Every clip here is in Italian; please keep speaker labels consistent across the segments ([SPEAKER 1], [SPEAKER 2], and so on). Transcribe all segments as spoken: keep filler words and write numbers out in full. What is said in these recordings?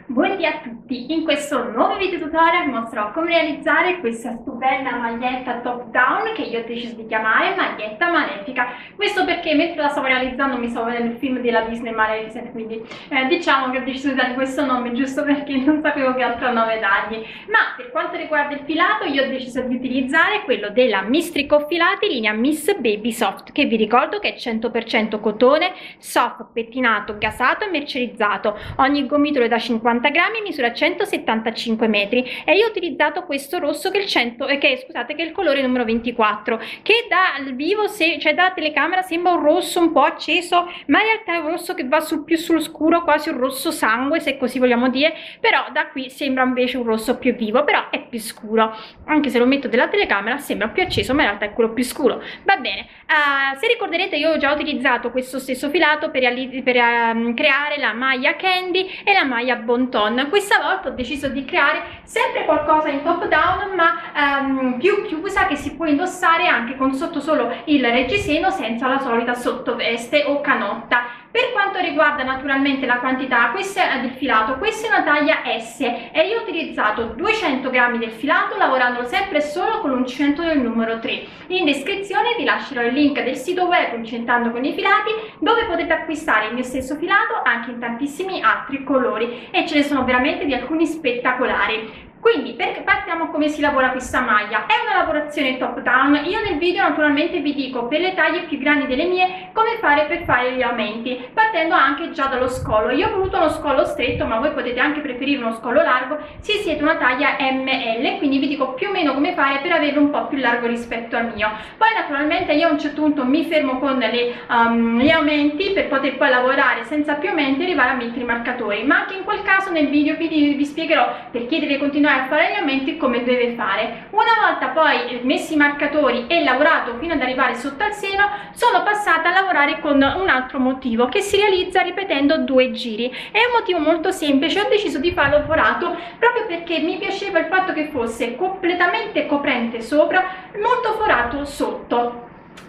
[SPEAKER 1] Buongiorno a tutti, in questo nuovo video tutorial vi mostrerò come realizzare questa stupenda maglietta top down che io ho deciso di chiamare maglietta malefica. Questo perché mentre la stavo realizzando mi stavo vedendo il film della Disney Maleficent, quindi eh, diciamo che ho deciso di dare questo nome giusto perché non sapevo che altro nome dargli. Ma per quanto riguarda il filato io ho deciso di utilizzare quello della Mistrico Filati linea Miss Baby Soft, che vi ricordo che è cento per cento cotone, soft, pettinato, gasato e mercerizzato. Ogni gomitolo è da cinquanta grammi, misura centosettantacinque metri, e io ho utilizzato questo rosso che è il cento eh, che scusate che è il colore numero ventiquattro, che dal vivo, se, cioè dalla telecamera, sembra un rosso un po' acceso, ma in realtà è un rosso che va sul più sul scuro, quasi un rosso sangue se così vogliamo dire, però da qui sembra invece un rosso più vivo, però è più scuro, anche se lo metto della telecamera sembra più acceso, ma in realtà è quello più scuro. Va bene, uh, se ricorderete io ho già utilizzato questo stesso filato per, per uh, creare la maglia candy e la maglia bon ton. Questa volta ho deciso di creare sempre qualcosa in top down, ma um, più chiusa, che si può indossare anche con sotto solo il reggiseno senza la solita sottoveste o canotta. Per quanto riguarda naturalmente la quantità, questo è del filato, questa è una taglia S e io ho utilizzato duecento grammi del filato, lavorando sempre e solo con l'uncinetto del numero tre. In descrizione vi lascerò il link del sito web Uncentando con i Filati, dove potete acquistare il mio stesso filato anche in tantissimi altri colori, e ce ne sono veramente di alcuni spettacolari. Quindi partiamo come si lavora questa maglia. È una lavorazione top down. Io nel video naturalmente vi dico per le taglie più grandi delle mie come fare per fare gli aumenti, partendo anche già dallo scollo. Io ho voluto uno scollo stretto, ma voi potete anche preferire uno scollo largo se siete una taglia M L, quindi vi dico più o meno come fare per averlo un po' più largo rispetto al mio. Poi naturalmente io a un certo punto mi fermo con le, um, gli aumenti per poter poi lavorare senza più aumenti e arrivare a mettere i marcatori, ma anche in quel caso nel video vi, vi spiegherò per chi deve continuare a fare gli aumenti come deve fare. Una volta poi messi i marcatori e lavorato fino ad arrivare sotto al seno, sono passata a lavorare con un altro motivo che si realizza ripetendo due giri. È un motivo molto semplice, ho deciso di farlo forato proprio perché mi piaceva il fatto che fosse completamente coprente sopra, molto forato sotto.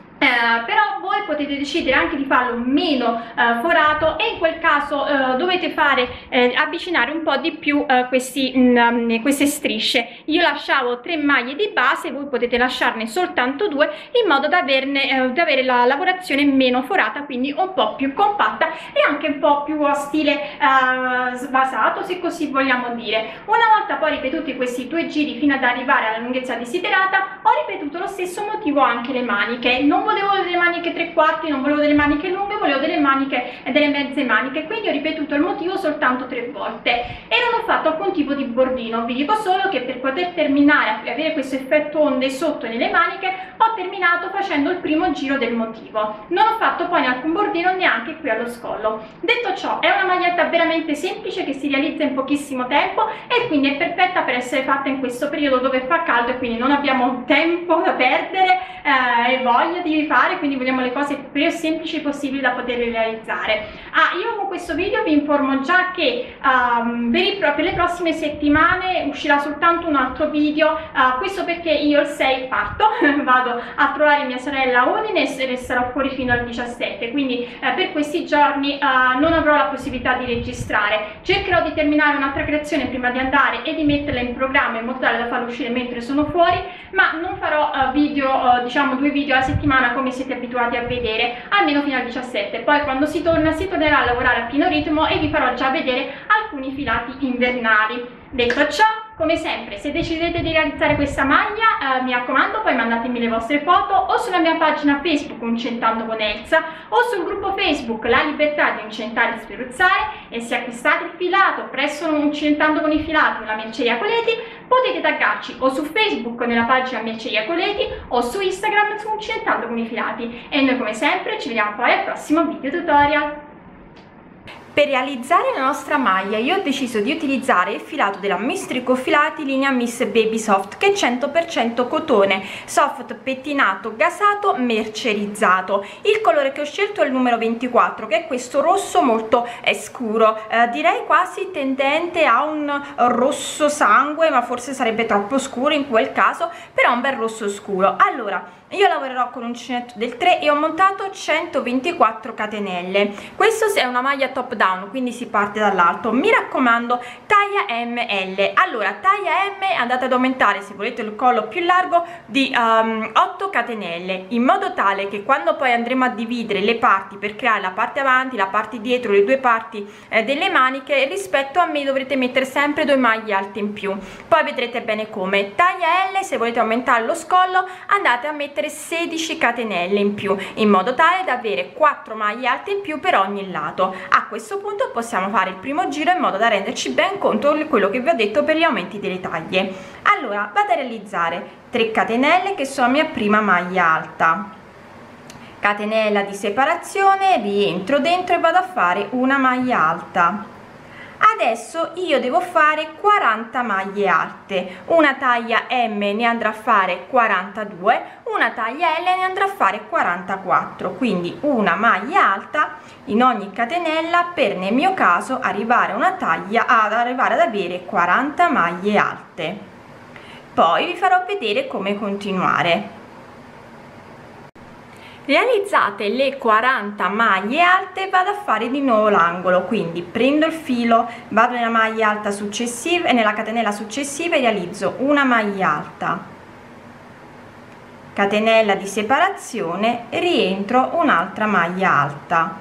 [SPEAKER 1] Eh, però voi potete decidere anche di farlo meno eh, forato, e in quel caso eh, dovete fare eh, avvicinare un po' di più eh, questi, mh, queste strisce. Io lasciavo tre maglie di base, voi potete lasciarne soltanto due, in modo da, averne, eh, da avere la lavorazione meno forata, quindi un po' più compatta e anche un po' più a stile eh, svasato, se così vogliamo dire. Una volta poi ripetuti questi due giri fino ad arrivare alla lunghezza desiderata, ho ripetuto lo stesso motivo anche le maniche. Non volevo delle maniche tre quarti, non volevo delle maniche lunghe, volevo delle maniche e delle mezze maniche, quindi ho ripetuto il motivo soltanto tre volte e non ho fatto alcun tipo di bordino. Vi dico solo che per poter terminare e avere questo effetto onde sotto nelle maniche ho terminato facendo il primo giro del motivo. Non ho fatto poi alcun bordino neanche qui allo scollo. Detto ciò, è una maglietta veramente semplice che si realizza in pochissimo tempo e quindi è perfetta per essere fatta in questo periodo dove fa caldo e quindi non abbiamo tempo da perdere eh, e voglia di fare, quindi vogliamo le cose più semplici possibili da poter realizzare. Ah, io con questo video vi informo già che um, per, il, per le prossime settimane uscirà soltanto un altro video, uh, questo perché io il sei parto, vado a trovare mia sorella Udine e resterò fuori fino al diciassette, quindi uh, per questi giorni uh, non avrò la possibilità di registrare. Cercherò di terminare un'altra creazione prima di andare e di metterla in programma in modo tale da farla uscire mentre sono fuori, ma non farò uh, video, uh, diciamo due video alla settimana come siete abituati a vedere, almeno fino al diciassette. Poi quando si torna si tornerà a lavorare a pieno ritmo e vi farò già vedere alcuni filati invernali. Detto ciò, come sempre, se decidete di realizzare questa maglia, eh, mi raccomando, poi mandatemi le vostre foto o sulla mia pagina Facebook Uncentando con Elsa o sul gruppo Facebook La Libertà di Uncentare e Sferruzzare, e se acquistate il filato presso Uncentando con i Filati o la Merceria Coleti, potete taggarci o su Facebook nella pagina Merceria Coleti o su Instagram su Uncentando con i Filati. E noi come sempre ci vediamo poi al prossimo video tutorial. Per realizzare la nostra maglia io ho deciso di utilizzare il filato della Mistrico Filati linea Miss Baby Soft, che è cento per cento cotone, soft, pettinato, gasato, mercerizzato. Il colore che ho scelto è il numero ventiquattro, che è questo rosso molto eh, scuro, eh, direi quasi tendente a un rosso sangue, ma forse sarebbe troppo scuro in quel caso, però un bel rosso scuro. Allora,
[SPEAKER 2] io lavorerò con uncinetto del tre e ho montato centoventiquattro catenelle. Questo è una maglia top down, quindi si parte dall'alto. Mi raccomando, taglia M L. Allora, taglia M, andate ad aumentare, se volete il collo più largo, di um, otto catenelle, in modo tale che quando poi andremo a dividere le parti per creare la parte avanti, la parte dietro, le due parti eh, delle maniche, rispetto a me dovrete mettere sempre due maglie alte in più. Poi vedrete bene come. Taglia L, se volete aumentare lo scollo andate a mettere sedici catenelle in più, in modo tale da avere quattro maglie alte in più per ogni lato. A questo punto possiamo fare il primo giro in modo da renderci ben conto di quello che vi ho detto per gli aumenti delle taglie. Allora vado a realizzare tre catenelle, che sono la mia prima maglia alta, catenella di separazione, rientro dentro e vado a fare una maglia alta. Adesso io devo fare quaranta maglie alte, una taglia M ne andrà a fare quarantadue, una taglia L ne andrà a fare quarantaquattro, quindi una maglia alta in ogni catenella per, nel mio caso, arrivare a una taglia ad arrivare ad avere quaranta maglie alte. Poi vi farò vedere come continuare. Realizzate le quaranta maglie alte, vado a fare di nuovo l'angolo, quindi prendo il filo, vado nella maglia alta successiva e nella catenella successiva e realizzo una maglia alta, catenella di separazione, rientro un'altra maglia alta.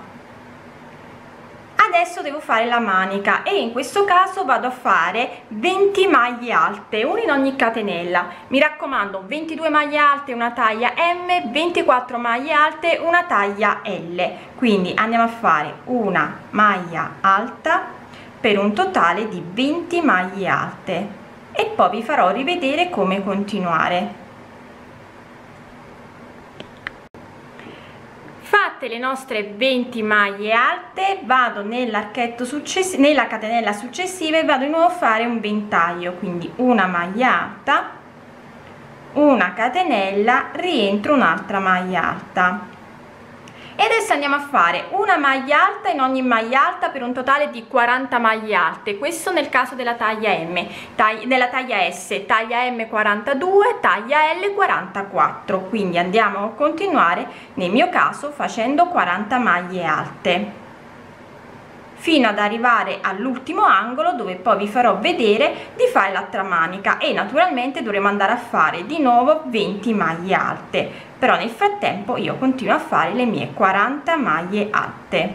[SPEAKER 2] Adesso devo fare la manica e in questo caso vado a fare venti maglie alte, una in ogni catenella. Mi raccomando, ventidue maglie alte una taglia M, ventiquattro maglie alte una taglia L. Quindi andiamo a fare una maglia alta per un totale di venti maglie alte e poi vi farò rivedere come continuare. Fatte le nostre venti maglie alte, vado nell'archetto successivo, nella catenella successiva e vado di nuovo a fare un ventaglio, quindi una maglia alta, una catenella, rientro un'altra maglia alta. E adesso andiamo a fare una maglia alta in ogni maglia alta per un totale di quaranta maglie alte, questo nel caso della taglia M, taglia, della taglia S, taglia M quarantadue, taglia L quarantaquattro, quindi andiamo a continuare nel mio caso facendo quaranta maglie alte fino ad arrivare all'ultimo angolo, dove poi vi farò vedere di fare l'altra manica e naturalmente dovremo andare a fare di nuovo venti maglie alte, però nel frattempo io continuo a fare le mie quaranta maglie alte.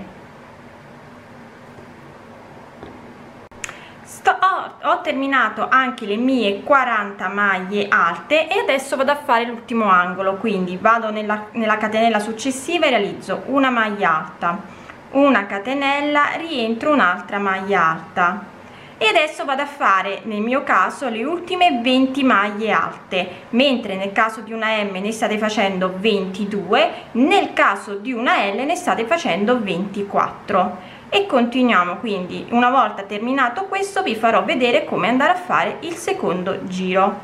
[SPEAKER 2] Sto, ho, ho terminato anche le mie quaranta maglie alte e adesso vado a fare l'ultimo angolo, quindi vado nella, nella catenella successiva e realizzo una maglia alta, una catenella, rientro un'altra maglia alta e adesso vado a fare nel mio caso le ultime venti maglie alte, mentre nel caso di una M ne state facendo ventidue, nel caso di una L ne state facendo ventiquattro e continuiamo. Quindi una volta terminato questo vi farò vedere come andare a fare il secondo giro.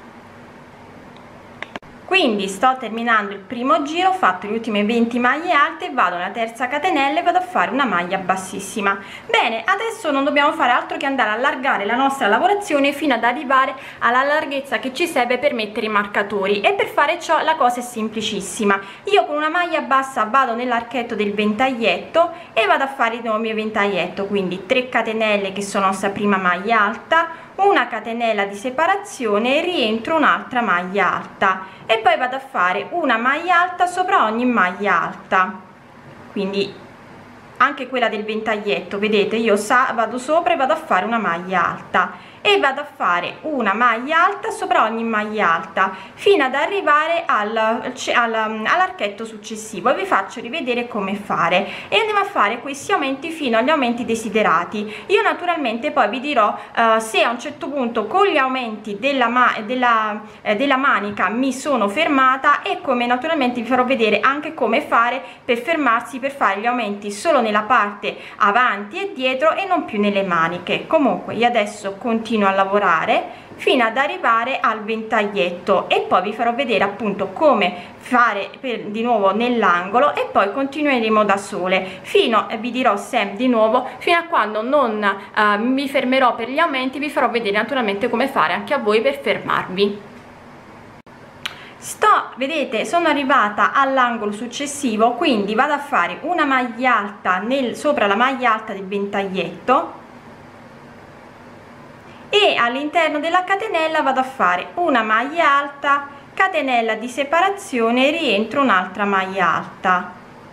[SPEAKER 2] Quindi sto terminando il primo giro, ho fatto le ultime venti maglie alte, vado nella terza catenella e vado a fare una maglia bassissima. Bene, adesso non dobbiamo fare altro che andare a allargare la nostra lavorazione fino ad arrivare alla larghezza che ci serve per mettere i marcatori, e per fare ciò la cosa è semplicissima. Io con una maglia bassa vado nell'archetto del ventaglietto e vado a fare di nuovo il mio ventaglietto, quindi tre catenelle che sono la nostra prima maglia alta, una catenella di separazione e rientro un'altra maglia alta e poi vado a fare una maglia alta sopra ogni maglia alta, quindi anche quella del ventaglietto, vedete, io sa vado sopra e vado a fare una maglia alta e vado a fare una maglia alta sopra ogni maglia alta fino ad arrivare al, al, all'archetto successivo, e vi faccio rivedere come fare e andiamo a fare questi aumenti fino agli aumenti desiderati. Io naturalmente poi vi dirò uh, se a un certo punto con gli aumenti della, ma della, eh, della manica mi sono fermata, e come naturalmente vi farò vedere anche come fare per fermarsi, per fare gli aumenti solo nella parte avanti e dietro e non più nelle maniche. Comunque io adesso continuo a lavorare fino ad arrivare al ventaglietto e poi vi farò vedere appunto come fare per, di nuovo nell'angolo, e poi continueremo da sole fino, eh, vi dirò sempre di nuovo, fino a quando non eh, mi fermerò per gli aumenti. Vi farò vedere naturalmente come fare anche a voi per fermarvi. Sto sto vedete sono arrivata all'angolo successivo, quindi vado a fare una maglia alta nel sopra la maglia alta del ventaglietto e all'interno della catenella vado a fare una maglia alta, catenella di separazione, rientro un'altra maglia alta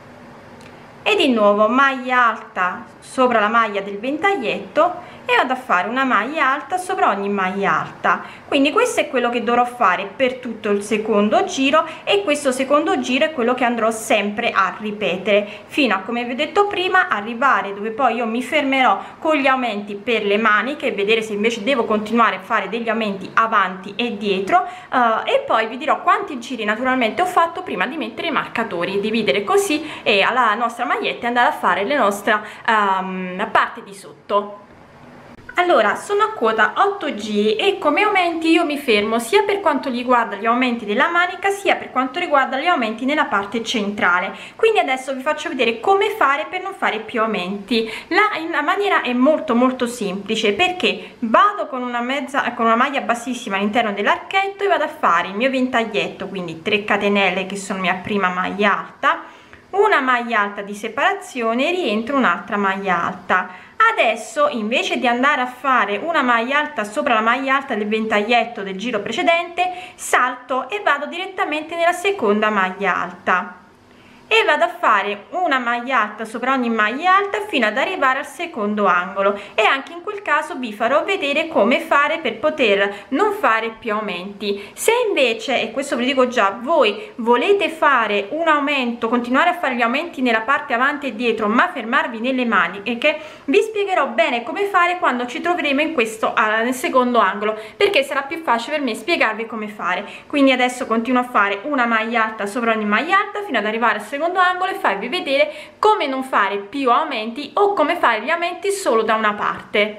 [SPEAKER 2] e di nuovo maglia alta sopra la maglia del ventaglietto e vado a fare una maglia alta sopra ogni maglia alta. Quindi questo è quello che dovrò fare per tutto il secondo giro e questo secondo giro è quello che andrò sempre a ripetere fino a, come vi ho detto prima, arrivare dove poi io mi fermerò con gli aumenti per le maniche e vedere se invece devo continuare a fare degli aumenti avanti e dietro, uh, e poi vi dirò quanti giri naturalmente ho fatto prima di mettere i marcatori, dividere così e alla nostra maglietta e andare a fare le nostre um, parte di sotto. Allora sono a quota otto giri e come aumenti io mi fermo sia per quanto riguarda gli aumenti della manica sia per quanto riguarda gli aumenti nella parte centrale. Quindi adesso vi faccio vedere come fare per non fare più aumenti. La, la maniera è molto molto semplice, perché vado con una mezza con una maglia bassissima all'interno dell'archetto e vado a fare il mio ventaglietto, quindi tre catenelle che sono mia prima maglia alta, una maglia alta di separazione, rientro un'altra maglia alta. Adesso invece di andare a fare una maglia alta sopra la maglia alta del ventaglietto del giro precedente, salto e vado direttamente nella seconda maglia alta e vado a fare una maglia alta sopra ogni maglia alta fino ad arrivare al secondo angolo, e anche in quel caso vi farò vedere come fare per poter non fare più aumenti. Se invece, e questo vi dico già, voi volete fare un aumento, continuare a fare gli aumenti nella parte avanti e dietro ma fermarvi nelle maniche, che vi spiegherò bene come fare quando ci troveremo in questo uh, nel secondo angolo, perché sarà più facile per me spiegarvi come fare. Quindi adesso continuo a fare una maglia alta sopra ogni maglia alta fino ad arrivare al secondo angolo e farvi vedere come non fare più aumenti o come fare gli aumenti solo da una parte.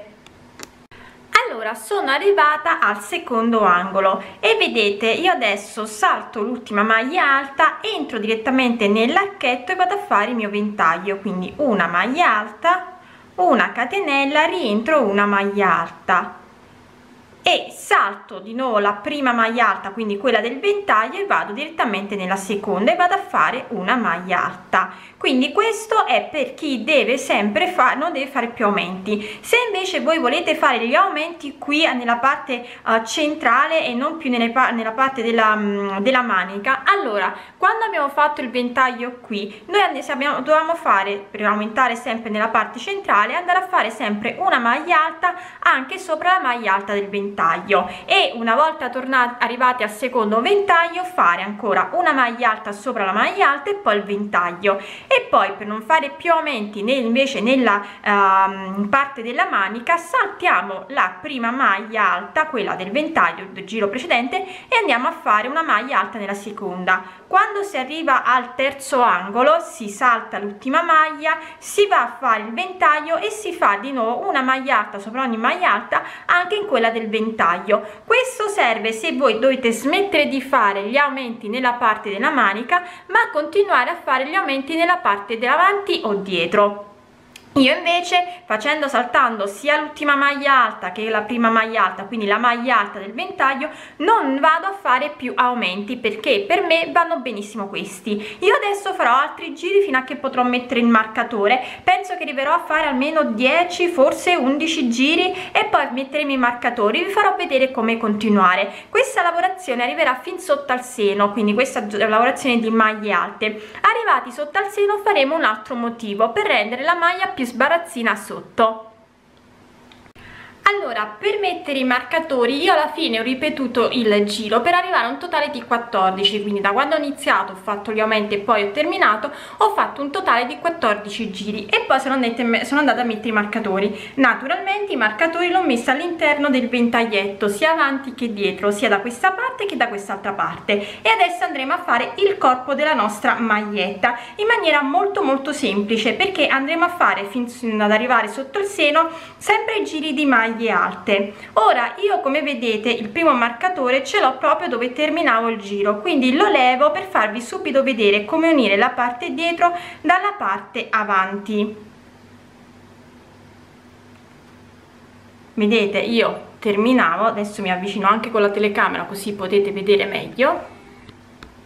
[SPEAKER 2] Allora sono arrivata al secondo angolo e vedete io adesso salto l'ultima maglia alta, entro direttamente nell'archetto e vado a fare il mio ventaglio, quindi una maglia alta, una catenella, rientro una maglia alta e salto di nuovo la prima maglia alta, quindi quella del ventaglio, e vado direttamente nella seconda e vado a fare una maglia alta. Quindi questo è per chi deve sempre fare, non deve fare più aumenti. Se invece voi volete fare gli aumenti qui nella parte uh, centrale e non più nelle pa nella parte della, um, della manica, allora quando abbiamo fatto il ventaglio qui, noi abbiamo, dovevamo fare, per aumentare sempre nella parte centrale, andare a fare sempre una maglia alta anche sopra la maglia alta del ventaglio, e una volta tornati arrivati al secondo ventaglio fare ancora una maglia alta sopra la maglia alta e poi il ventaglio. E poi, per non fare più aumenti nel, invece nella uh, parte della manica, saltiamo la prima maglia alta, quella del ventaglio del giro precedente, e andiamo a fare una maglia alta nella seconda. Quando si arriva al terzo angolo si salta l'ultima maglia, si va a fare il ventaglio e si fa di nuovo una maglia alta sopra ogni maglia alta anche in quella del ventaglio. Questo serve se voi dovete smettere di fare gli aumenti nella parte della manica ma continuare a fare gli aumenti nella parte davanti o dietro. Io invece, facendo saltando sia l'ultima maglia alta che la prima maglia alta, quindi la maglia alta del ventaglio, non vado a fare più aumenti, perché per me vanno benissimo questi. Io adesso farò altri giri fino a che potrò mettere il marcatore. Penso che arriverò a fare almeno dieci, forse undici giri, e poi metteremo i marcatori. Vi farò vedere come continuare. Questa lavorazione arriverà fin sotto al seno, quindi questa lavorazione di maglie alte. Arrivati sotto al seno faremo un altro motivo per rendere la maglia più sbarazzina sotto. Allora, per mettere i marcatori io alla fine ho ripetuto il giro per arrivare a un totale di quattordici, quindi da quando ho iniziato ho fatto gli aumenti e poi ho terminato, ho fatto un totale di quattordici giri e poi sono andata, sono andata a mettere i marcatori. Naturalmente i marcatori l'ho messa all'interno del ventaglietto, sia avanti che dietro, sia da questa parte che da quest'altra parte, e adesso andremo a fare il corpo della nostra maglietta in maniera molto molto semplice, perché andremo a fare fin ad arrivare sotto il seno sempre i giri di maglia alte. Ora io, come vedete, il primo marcatore ce l'ho proprio dove terminavo il giro, quindi lo levo per farvi subito vedere come unire la parte dietro dalla parte avanti. Vedete, io terminavo, adesso mi avvicino anche con la telecamera così potete vedere meglio.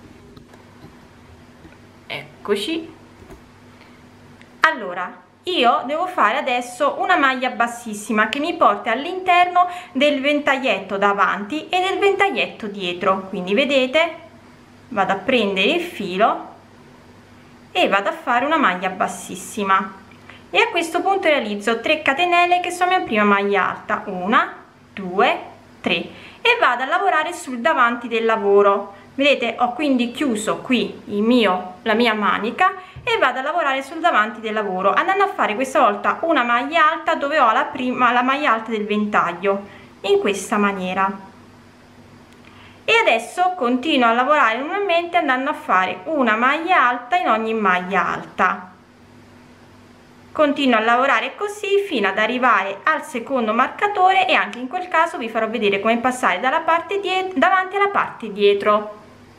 [SPEAKER 2] eccoci. Allora io devo fare adesso una maglia bassissima che mi porta all'interno del ventaglietto davanti e del ventaglietto dietro, quindi vedete, vado a prendere il filo e vado a fare una maglia bassissima e a questo punto realizzo tre catenelle che sono la mia prima maglia alta, una, due, tre, e vado a lavorare sul davanti del lavoro. Vedete, ho quindi chiuso qui il mio la mia manica e vado a lavorare sul davanti del lavoro, andando a fare questa volta una maglia alta dove ho la prima la maglia alta del ventaglio, in questa maniera. E adesso continuo a lavorare normalmente andando a fare una maglia alta in ogni maglia alta. Continuo a lavorare così fino ad arrivare al secondo marcatore e anche in quel caso vi farò vedere come passare dalla parte dietro davanti alla parte dietro.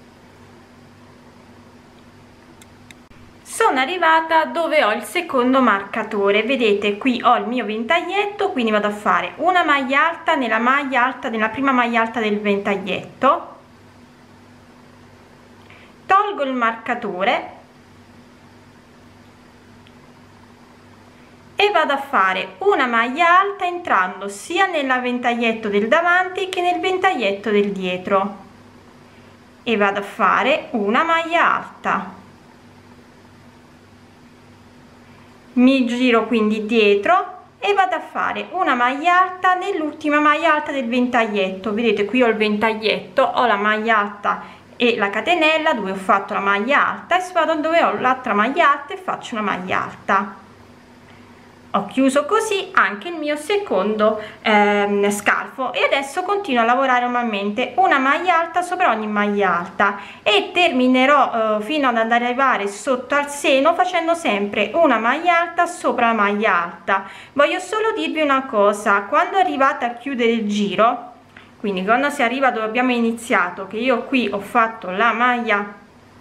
[SPEAKER 2] Sono arrivata dove ho il secondo marcatore, vedete qui ho il mio ventaglietto, quindi vado a fare una maglia alta nella maglia alta nella prima maglia alta del ventaglietto, tolgo il marcatore e vado a fare una maglia alta entrando sia nel ventaglietto del davanti che nel ventaglietto del dietro e vado a fare una maglia alta. Mi giro quindi dietro e vado a fare una maglia alta nell'ultima maglia alta del ventaglietto. Vedete qui ho il ventaglietto, ho la maglia alta e la catenella dove ho fatto la maglia alta e vado dove ho l'altra maglia alta e faccio una maglia alta. Ho chiuso così anche il mio secondo ehm, scalfo e adesso continuo a lavorare normalmente una maglia alta sopra ogni maglia alta e terminerò eh, fino ad arrivare sotto al seno facendo sempre una maglia alta sopra la maglia alta. Voglio solo dirvi una cosa: quando arrivate a chiudere il giro, quindi quando si arriva dove abbiamo iniziato, che io qui ho fatto la maglia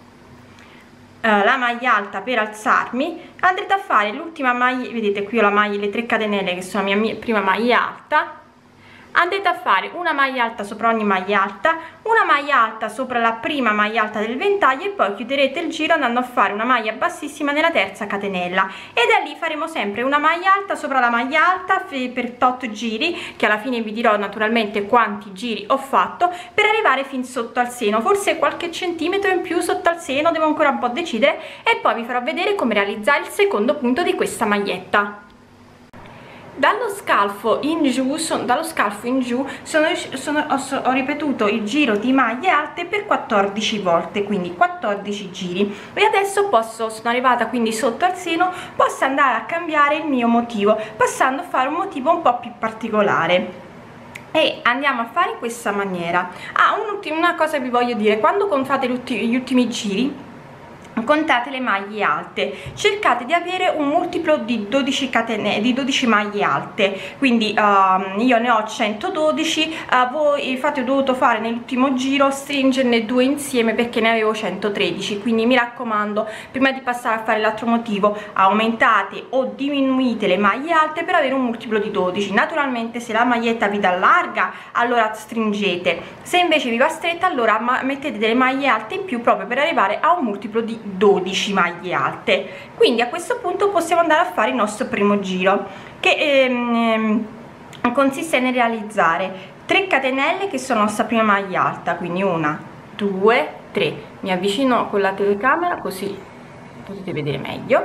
[SPEAKER 2] la maglia alta per alzarmi, andrete a fare l'ultima maglia, vedete qui ho la maglia, le tre catenelle che sono la mia, mia prima maglia alta, andrete a fare una maglia alta sopra ogni maglia alta, una maglia alta sopra la prima maglia alta del ventaglio e poi chiuderete il giro andando a fare una maglia bassissima nella terza catenella e da lì faremo sempre una maglia alta sopra la maglia alta per otto giri, che alla fine vi dirò naturalmente quanti giri ho fatto, per arrivare fin sotto al seno, forse qualche centimetro in più sotto al seno, devo ancora un po' decidere, e poi vi farò vedere come realizzare il secondo punto di questa maglietta. Dallo scalfo in giù, sono, dallo scalfo in giù sono, sono, ho, ho ripetuto il giro di maglie alte per quattordici volte, quindi quattordici giri, e adesso posso, sono arrivata quindi sotto al seno, posso andare a cambiare il mio motivo passando a fare un motivo un po' più particolare e andiamo a fare in questa maniera. Ah, un'ultima una cosa vi voglio dire: quando fate gli ultimi giri contate le maglie alte, cercate di avere un multiplo di dodici catenelle, di dodici maglie alte, quindi um, io ne ho centododici, uh, voi infatti ho dovuto fare nell'ultimo giro stringerne due insieme perché ne avevo centotredici, quindi mi raccomando, prima di passare a fare l'altro motivo aumentate o diminuite le maglie alte per avere un multiplo di dodici. Naturalmente se la maglietta vi dà larga allora stringete, se invece vi va stretta allora mettete delle maglie alte in più proprio per arrivare a un multiplo di dodici maglie alte. Quindi a questo punto possiamo andare a fare il nostro primo giro, che ehm, consiste nel realizzare tre catenelle che sono la nostra prima maglia alta, quindi una, due, tre. Mi avvicino con la telecamera così potete vedere meglio.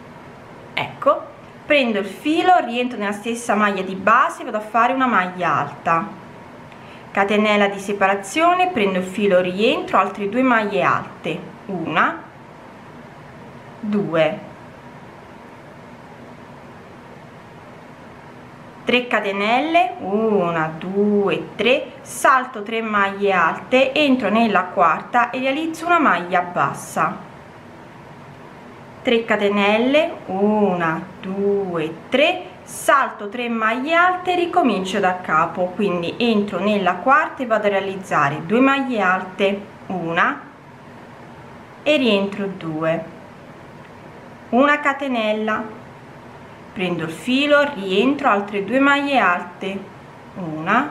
[SPEAKER 2] Ecco, prendo il filo, rientro nella stessa maglia di base, vado a fare una maglia alta, catenella di separazione, prendo il filo, rientro, altre due maglie alte, una, due, tre catenelle, una, due, tre, salto tre maglie alte, entro nella quarta e realizzo una maglia bassa, tre catenelle, una, due, tre, salto tre maglie alte, ricomincio da capo, quindi entro nella quarta e vado a realizzare due maglie alte, una e rientro due, una catenella, prendo il filo, rientro, altre due maglie alte, una,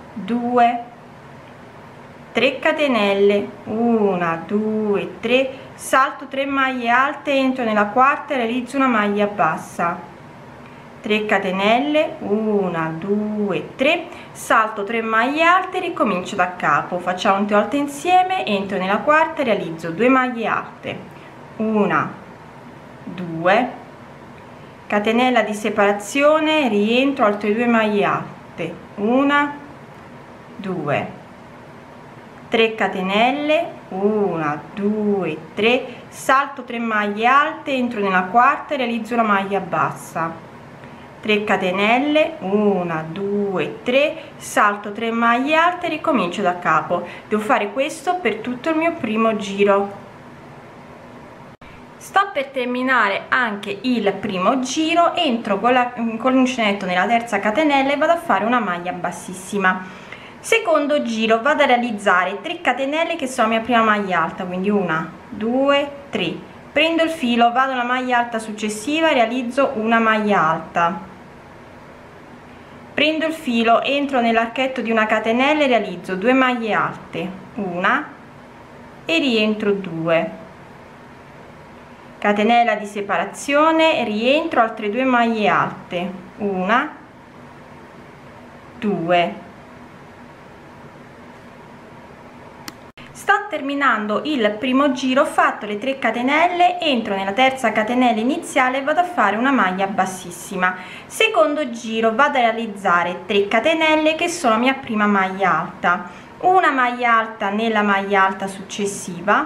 [SPEAKER 2] due, tre catenelle, una, due, tre, salto tre maglie alte, entro nella quarta e realizzo una maglia bassa, tre catenelle, uno due tre, salto tre maglie alte, ricomincio da capo, facciamo tre volte insieme, entro nella quarta e realizzo due maglie alte, una due, catenella di separazione, rientro, altre due maglie alte, una due, tre catenelle, uno due tre, salto tre maglie alte, entro nella quarta e realizzo una maglia bassa, tre catenelle, uno due tre, salto tre maglie alte, ricomincio da capo. Devo fare questo per tutto il mio primo giro. Sto per terminare anche il primo giro, entro con, la, con l'uncinetto nella terza catenella e vado a fare una maglia bassissima. Secondo giro vado a realizzare tre catenelle che sono la mia prima maglia alta, quindi una due tre, prendo il filo, vado alla maglia alta successiva e realizzo una maglia alta, prendo il filo, entro nell'archetto di una catenella e realizzo due maglie alte, una e rientro due, catenella di separazione, rientro, altre due maglie alte, una due. Sto terminando il primo giro, ho fatto le tre catenelle, entro nella terza catenella iniziale e vado a fare una maglia bassissima. Secondo giro vado a realizzare tre catenelle che sono la mia prima maglia alta, una maglia alta nella maglia alta successiva,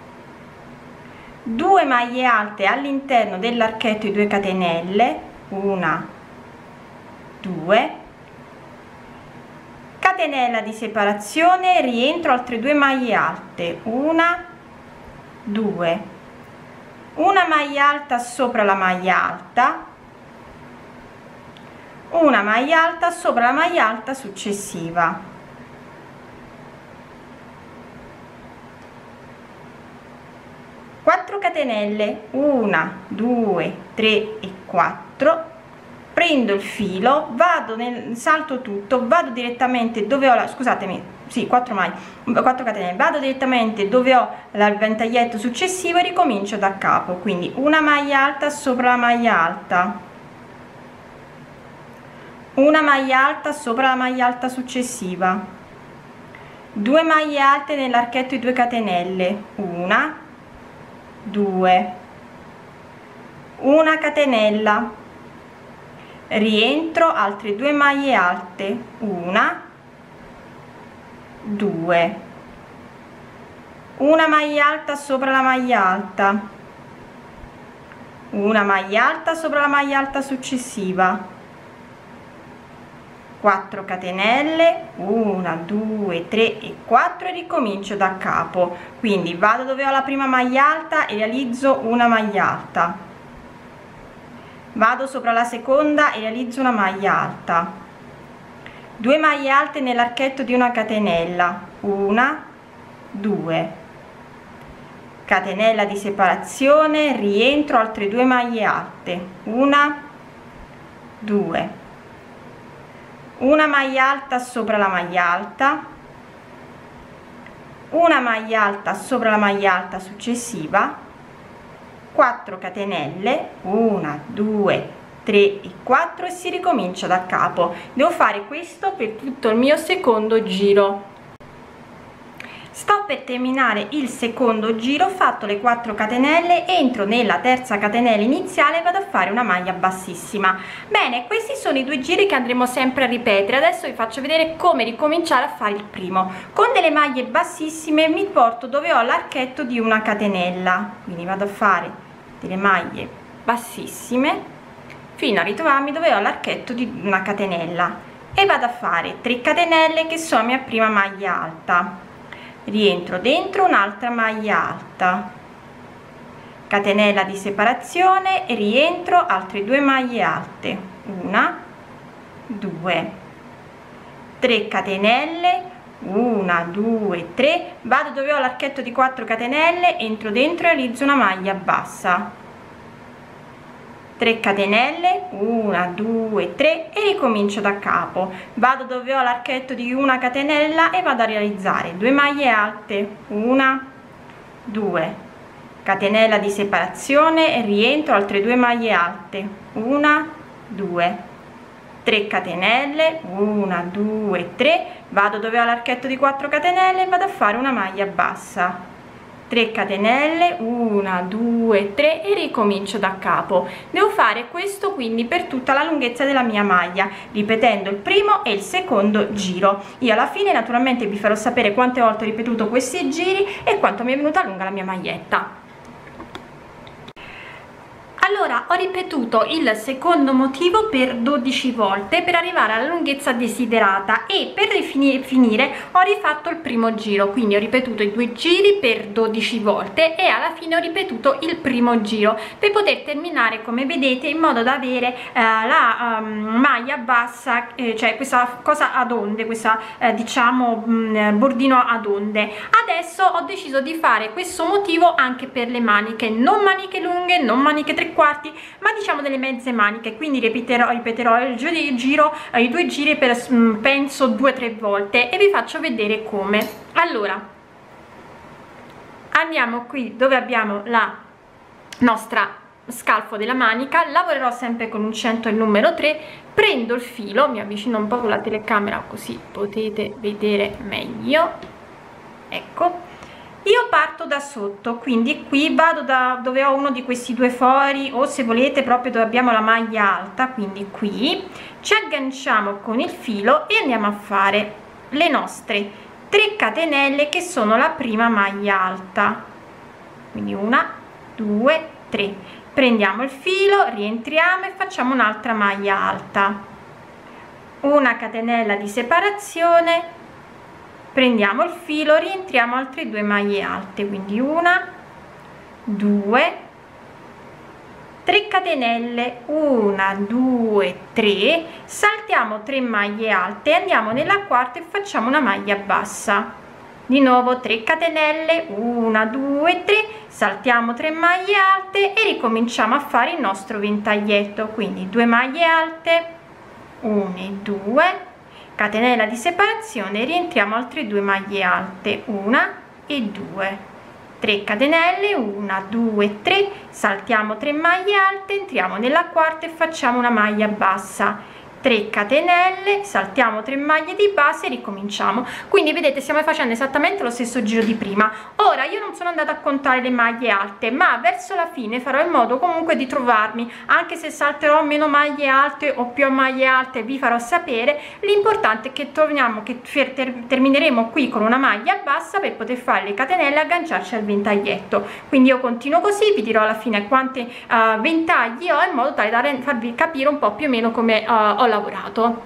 [SPEAKER 2] due maglie alte all'interno dell'archetto di due catenelle, una due, catenella di separazione, rientro, altre due maglie alte, una due, una maglia alta sopra la maglia alta, una maglia alta sopra la maglia alta successiva, quattro catenelle, uno due tre e quattro, prendo il filo, vado nel salto tutto, vado direttamente dove ho la, scusatemi, sì, quattro maglie, quattro catenelle, vado direttamente dove ho il ventaglietto successivo e ricomincio da capo, quindi una maglia alta sopra la maglia alta, una maglia alta sopra la maglia alta successiva, due maglie alte nell'archetto di due catenelle, una due, una catenella, rientro, altre due maglie alte, una due, una maglia alta sopra la maglia alta, una maglia alta sopra la maglia alta successiva, quattro catenelle, uno due tre e quattro e ricomincio da capo, quindi vado dove ho la prima maglia alta e realizzo una maglia alta, vado sopra la seconda e realizzo una maglia alta, due maglie alte nell'archetto di una catenella, una due, catenella di separazione, rientro, altre due maglie alte, una due, una maglia alta sopra la maglia alta, una maglia alta sopra la maglia alta successiva, quattro catenelle, uno due tre e quattro e si ricomincia da capo. Devo fare questo per tutto il mio secondo giro. Sto per terminare il secondo giro, ho fatto le quattro catenelle, entro nella terza catenella iniziale e vado a fare una maglia bassissima. Bene, questi sono i due giri che andremo sempre a ripetere. Adesso vi faccio vedere come ricominciare a fare il primo. Con delle maglie bassissime mi porto dove ho l'archetto di una catenella, quindi vado a fare delle maglie bassissime fino a ritrovarmi dove ho l'archetto di una catenella e vado a fare tre catenelle che sono la mia prima maglia alta, rientro dentro un'altra maglia alta, catenella di separazione e rientro, altre due maglie alte, una due, tre catenelle, uno due tre, vado dove ho l'archetto di quattro catenelle, entro dentro e realizzo una maglia bassa, tre catenelle, uno due tre e ricomincio da capo, vado dove ho l'archetto di una catenella e vado a realizzare due maglie alte, una due, catenella di separazione, rientro, altre due maglie alte, una, due, tre catenelle, una, due, tre, vado dove ho l'archetto di quattro catenelle e vado a fare una maglia bassa, tre catenelle, una, due, tre e ricomincio da capo. Devo fare questo quindi per tutta la lunghezza della mia maglia, ripetendo il primo e il secondo giro. Io alla fine naturalmente vi farò sapere quante volte ho ripetuto questi giri e quanto mi è venuta lunga la mia maglietta. Allora, ho ripetuto il secondo motivo per dodici volte per arrivare alla lunghezza desiderata e per finire ho rifatto il primo giro, quindi ho ripetuto i due giri per dodici volte e alla fine ho ripetuto il primo giro per poter terminare, come vedete, in modo da avere eh, la um, maglia bassa, eh, cioè questa cosa ad onde, questa eh, diciamo mh, bordino ad onde. Adesso ho deciso di fare questo motivo anche per le maniche, non maniche lunghe, non maniche tre quarti, ma diciamo delle mezze maniche, quindi ripeterò, ripeterò il giro, eh, i due giri per mh, penso due o tre volte e vi faccio vedere come. Allora, andiamo qui dove abbiamo la nostra scalfo della manica, lavorerò sempre con uncinetto il numero tre, prendo il filo, mi avvicino un po' con la telecamera così potete vedere meglio, ecco. Io parto da sotto, quindi qui vado da dove ho uno di questi due fori o se volete proprio dove abbiamo la maglia alta, quindi qui ci agganciamo con il filo e andiamo a fare le nostre tre catenelle che sono la prima maglia alta, quindi una, due, tre, prendiamo il filo, rientriamo e facciamo un'altra maglia alta, una catenella di separazione, prendiamo il filo, rientriamo altre due maglie alte, quindi una, due, tre catenelle, una, due, tre, saltiamo tre maglie alte e andiamo nella quarta e facciamo una maglia bassa, di nuovo tre catenelle, una, due, tre, saltiamo tre maglie alte e ricominciamo a fare il nostro ventaglietto, quindi due maglie alte, una e due, catenella di separazione, rientriamo altre due maglie alte, una e due, tre catenelle, una, due, tre, saltiamo tre maglie alte, entriamo nella quarta e facciamo una maglia bassa, tre catenelle, saltiamo tre maglie di base e ricominciamo. Quindi vedete, stiamo facendo esattamente lo stesso giro di prima. Ora io non sono andata a contare le maglie alte, ma verso la fine farò in modo comunque di trovarmi, anche se salterò meno maglie alte o più maglie alte vi farò sapere. L'importante è che torniamo, che ter termineremo qui con una maglia bassa per poter fare le catenelle e agganciarci al ventaglietto. Quindi io continuo così, vi dirò alla fine quanti uh, ventagli ho, in modo tale da farvi capire un po' più o meno come uh, ho lavorato.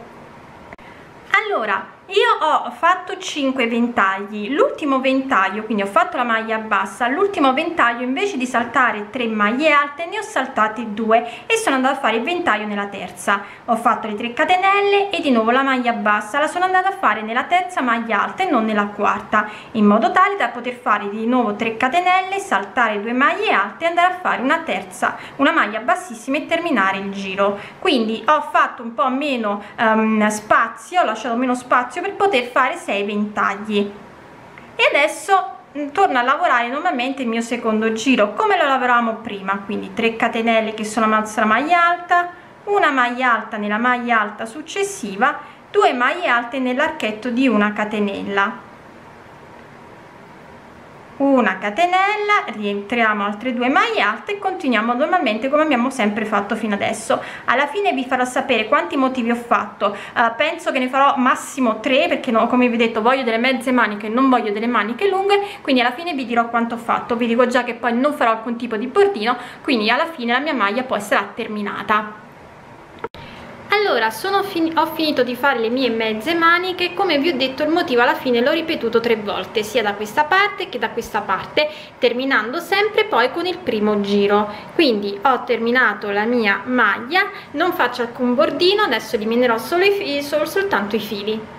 [SPEAKER 2] Allora, io ho fatto cinque ventagli, l'ultimo ventaglio, quindi ho fatto la maglia bassa, l'ultimo ventaglio invece di saltare tre maglie alte ne ho saltate due e sono andata a fare il ventaglio nella terza. Ho fatto le tre catenelle e di nuovo la maglia bassa la sono andata a fare nella terza maglia alta e non nella quarta, in modo tale da poter fare di nuovo tre catenelle, saltare due maglie alte e andare a fare una terza, una maglia bassissima e terminare il giro. Quindi ho fatto un po' meno um, spazio, ho lasciato meno spazio per poter fare sei ventagli e adesso torno a lavorare nuovamente il mio secondo giro come lo lavoravamo prima, quindi tre catenelle che sono la nostra maglia alta, una maglia alta nella maglia alta successiva, due maglie alte nell'archetto di una catenella, una catenella, rientriamo altre due maglie alte e continuiamo normalmente come abbiamo sempre fatto fino adesso. Alla fine vi farò sapere quanti motivi ho fatto, uh, penso che ne farò massimo tre perché no, come vi ho detto voglio delle mezze maniche, non voglio delle maniche lunghe, quindi alla fine vi dirò quanto ho fatto. Vi dico già che poi non farò alcun tipo di bordino, quindi alla fine la mia maglia poi sarà terminata. Allora, sono fin ho finito di fare le mie mezze maniche. Come vi ho detto, il motivo alla fine l'ho ripetuto tre volte, sia da questa parte che da questa parte, terminando sempre poi con il primo giro. Quindi ho terminato la mia maglia, non faccio alcun bordino, adesso eliminerò solo i fili, solo soltanto i fili.